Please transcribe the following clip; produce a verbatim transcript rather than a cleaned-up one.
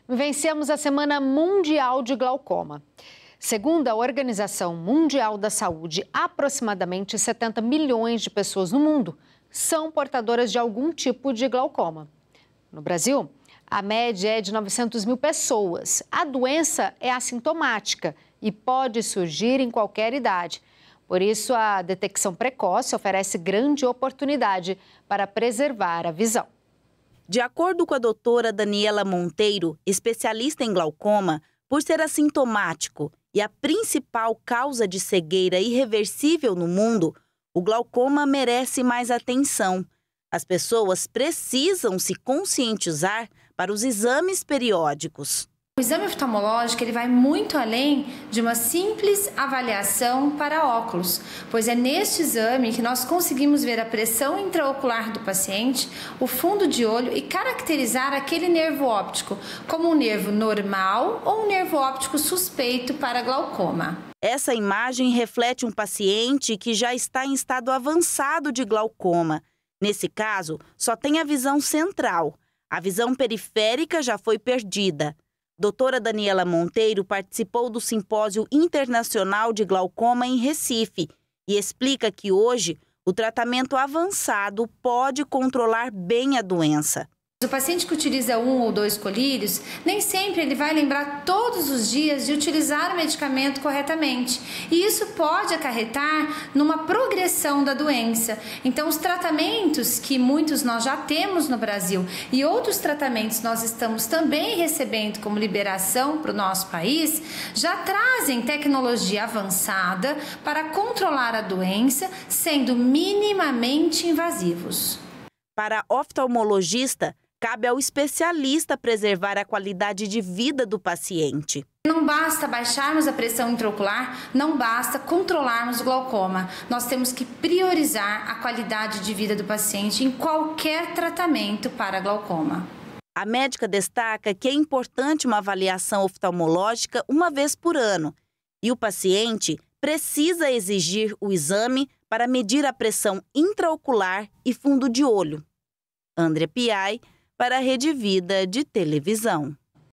Vencemos a Semana Mundial de Glaucoma. Segundo a Organização Mundial da Saúde, aproximadamente setenta milhões de pessoas no mundo são portadoras de algum tipo de glaucoma. No Brasil, a média é de novecentas mil pessoas. A doença é assintomática e pode surgir em qualquer idade. Por isso, a detecção precoce oferece grande oportunidade para preservar a visão. De acordo com a doutora Daniela Monteiro, especialista em glaucoma, por ser assintomático e a principal causa de cegueira irreversível no mundo, o glaucoma merece mais atenção. As pessoas precisam se conscientizar para os exames periódicos. O exame oftalmológico ele vai muito além de uma simples avaliação para óculos, pois é neste exame que nós conseguimos ver a pressão intraocular do paciente, o fundo de olho e caracterizar aquele nervo óptico como um nervo normal ou um nervo óptico suspeito para glaucoma. Essa imagem reflete um paciente que já está em estado avançado de glaucoma. Nesse caso, só tem a visão central. A visão periférica já foi perdida. Doutora Daniela Monteiro participou do Simpósio Internacional de Glaucoma em Recife e explica que hoje o tratamento avançado pode controlar bem a doença. O paciente que utiliza um ou dois colírios, nem sempre ele vai lembrar todos os dias de utilizar o medicamento corretamente. E isso pode acarretar numa progressão da doença. Então, os tratamentos que muitos nós já temos no Brasil e outros tratamentos nós estamos também recebendo como liberação para o nosso país, já trazem tecnologia avançada para controlar a doença, sendo minimamente invasivos. Para oftalmologista, cabe ao especialista preservar a qualidade de vida do paciente. Não basta baixarmos a pressão intraocular, não basta controlarmos o glaucoma. Nós temos que priorizar a qualidade de vida do paciente em qualquer tratamento para glaucoma. A médica destaca que é importante uma avaliação oftalmológica uma vez por ano e o paciente precisa exigir o exame para medir a pressão intraocular e fundo de olho. André Piai, para a Rede Vida de Televisão.